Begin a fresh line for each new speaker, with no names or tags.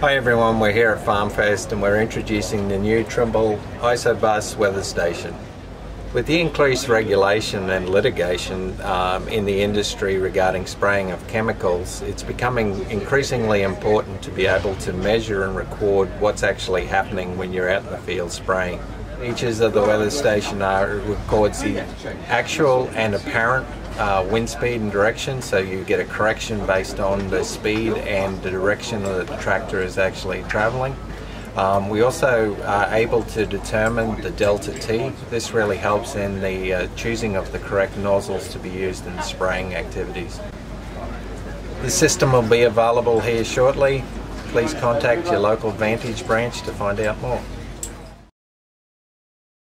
Hi everyone, we're here at FarmFest and we're introducing the new Trimble ISOBUS weather station. With the increased regulation and litigation in the industry regarding spraying of chemicals, it's becoming increasingly important to be able to measure and record what's actually happening when you're out in the field spraying. Features of the weather station are it records the actual and apparent wind speed and direction, so you get a correction based on the speed and the direction that the tractor is actually traveling. We also are able to determine the delta T. This really helps in the choosing of the correct nozzles to be used in spraying activities. The system will be available here shortly. Please contact your local Vantage branch to find out more.